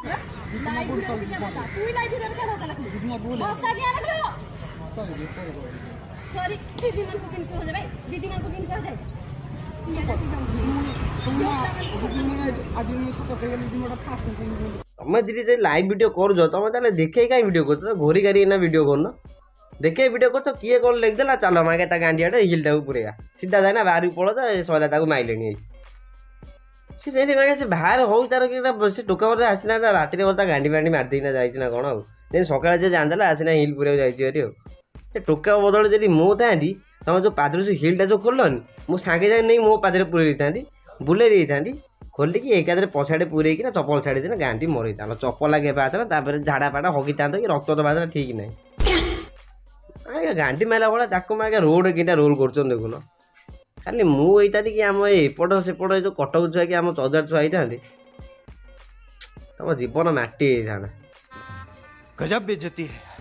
Live video में क्या बता तू ही लाइव वीडियो में क्या भाषा लगती भाषा क्या लग रहा सॉरी दीदी मन को किन को हो जाए भाई दीदी मन को किन को हो जाए तुम दीदी लाइव वीडियो कर तुम देखे कहीं वीडियो कर घोरी गारी ना वीडियो कर देखे वीडियो कर किए कौन लिखदेला चल मागे गांडिया हिलटा पुरेगा सीधा जाए बाहर पड़ा सैला माइले सी से बाहर हो तार कि टोका बर्ता आसना रात बर्ता गांडी बांडी मारदेना जाना कौन आउ सकाल से जानदेला आसना हिल पूरा जाइए टोका बदल जब मो था तुम जो पादर से हिलटा जो खोलनी मुझे सागे सागे नहीं मो पादे पूरे था बुले था खोलिकी एकादे पछाड़े पूरे चपल छाड़ी देना गांडी मरई था चपल आगे बाहर झाड़ा फाड़ा हगी था कि रक्त तो बाहर ठीक ना आगे गांडी मारा भाया आगे रोड किटा रोल कर देखुन खाली मुझा कि आम एपट सेपट जो कटक छुआ कि आम चौदार छुआ होता तुम जीवन माटी होता गजब बेइज्जती है।